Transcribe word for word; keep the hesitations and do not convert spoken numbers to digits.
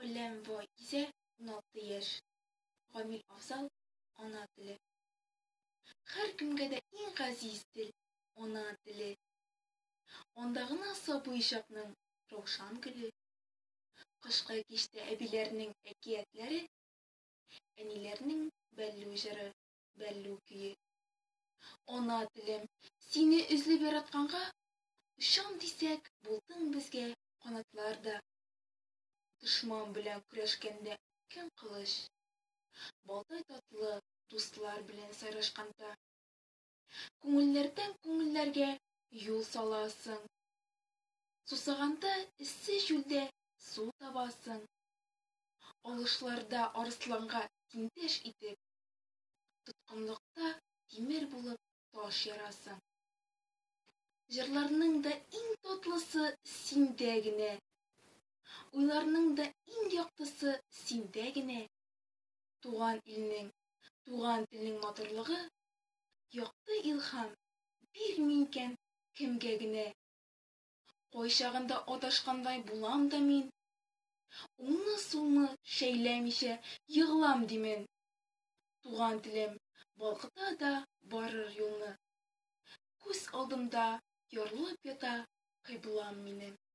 Гөләм Ваизә, он алты яшь. Гамил Афзал, ана теле. Һәр кемгә дә иң газиз тел ана теле. Анда гына сабый чакның равшан гөле. Кышкы кичтә әбиләрнең әкиятләре, әниләрнең бәллү җыры, бәллү көе. Ана телем, сине үзлеп яратканга, ушам дисәк, булдың безгә канатларда. Дошман белән көрәшкәндә кем кылыч? Балдай татлы дуслар белән сайрашканда. Күңелләрдән күңелләргә юл саласың. Сусаганда эссе җүлдә су табасың. Алышларда арысланга тиңдәш итеп, тоткынлыкта тимер булып таш ярасың. Җырларның да иң татлысы синдә генә. Уйларның да иң яктысы синдә генә. Туган илнең, туган телнең матурлыгы, якты илһам бирми икән кемгә генә. Кайчагында адашкандай булам да мин. Уңны-сулны шәйләмичә егылам димен. Туган телем балкыта да барыр юлны. Күз алдымда ярылып ята кыйблам минем.